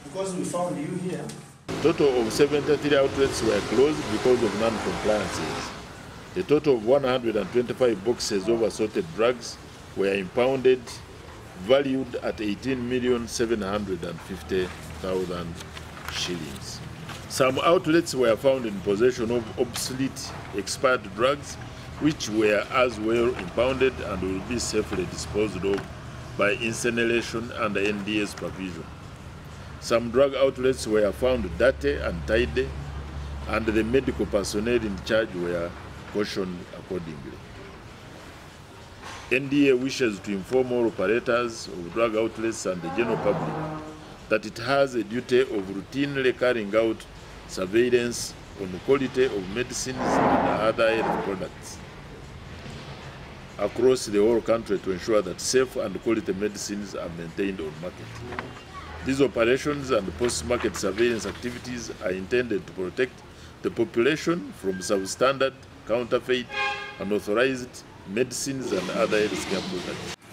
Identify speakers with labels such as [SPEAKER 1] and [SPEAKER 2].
[SPEAKER 1] Because we found you here.
[SPEAKER 2] A total of 73 outlets were closed because of non-compliances. A total of 125 boxes of assorted drugs were impounded, valued at 18,750,000 shillings. Some outlets were found in possession of obsolete, expired drugs, which were as well impounded and will be safely disposed of by incineration under NDA supervision. Some drug outlets were found dirty and tidy, and the medical personnel in charge were cautioned accordingly. NDA wishes to inform all operators of drug outlets and the general public that it has a duty of routinely carrying out surveillance on the quality of medicines and other health products across the whole country to ensure that safe and quality medicines are maintained on market. These operations and post-market surveillance activities are intended to protect the population from substandard, counterfeit, unauthorized medicines and other healthcare products.